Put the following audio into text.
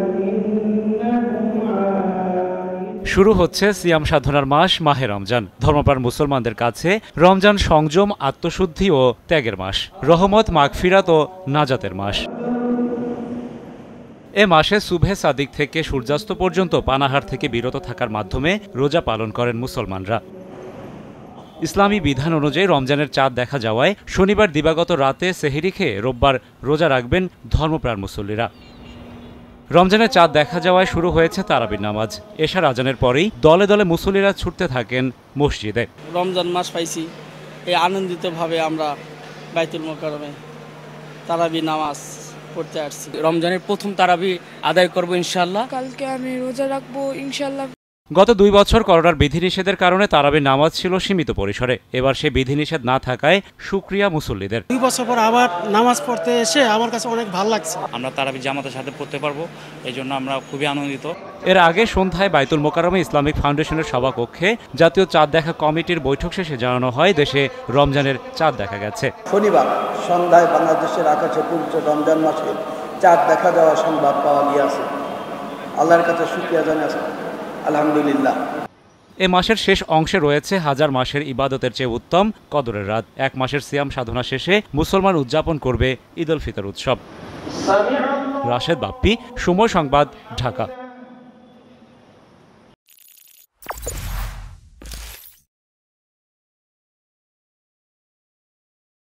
শুরু হচ্ছে সিয়াম সাধনার মাস মাহে রমজান। ধর্মপ্রাণ মুসলমানদের কাছে রমজান সংযম, আত্মশুদ্ধি ও ত্যাগের মাস, রহমত, মাগফিরাত ও নাজাতের মাস। এ মাসে সুবহে সাদিক থেকে সূর্যাস্ত পর্যন্ত পানাহার থেকে বিরত থাকার মাধ্যমে রোজা পালন করেন মুসলমানরা। ইসলামী বিধান অনুযায়ী রমজানের চাঁদ দেখা যাওয়ায় শনিবার দিবাগত রাতে সেহরি খেয়ে রোববার রোজা রাখবেন ধর্মপ্রাণ মুসল্লিরা। রমজানের চাঁদ দেখা যাওয়ায় শুরু হয়েছে তারাবির নামাজ। এশার আজানের পরেই দলে দলে মুসল্লিরা ছুটতে থাকেন মসজিদে। রমজান মাস পাইছি, এই আনন্দিতভাবে আমরা বাইতুল মোকাররমে তারাবি নামাজ পড়তে আসছি। রমজানের প্রথম তারাবি আদায় করব ইনশাআল্লাহ। কালকে আমি রোজা রাখবো ইনশাআল্লাহ। গত 2 বছর করোনার বিধিনিষেধের কারণে তারাবির নামাজ ছিল সীমিত পরিসরে। এবার সে বিধিনিষেধ না থাকায় শুকরিয়া মুসল্লিদের। 2 বছর পর আবার নামাজ পড়তে এসে আমার কাছে অনেক ভালো লাগছে। আমরা তারাবি জামাতের সাথে পড়তে পারবো, এই জন্য আমরা খুবই আনন্দিত। এর আগে সন্ধ্যায় বাইতুল মোকাররমে ইসলামিক ফাউন্ডেশনের সভাকক্ষে জাতীয় চাঁদ দেখা কমিটির বৈঠক শেষে জানানো হয় দেশে রমজানের চাঁদ দেখা গেছে। শনিবার সন্ধ্যায় বাংলাদেশের আকাশে পবিত্র রমজান মাসে চাঁদ দেখা যাওয়ার সংবাদ পাওয়া গিয়েছে। আল্লাহর কাছে শুকরিয়া জানাচ্ছি, আলহামদুলিল্লাহ। এ মাসের শেষ অংশে রয়েছে হাজার মাসের ইবাদতের চেয়ে উত্তম কদরের রাত। 1 মাসের সিয়াম সাধনা শেষে মুসলমান উদযাপন করবে ঈদ উল ফিতর উৎসব। রাশেদ বাপ্পি, সময় সংবাদ, ঢাকা।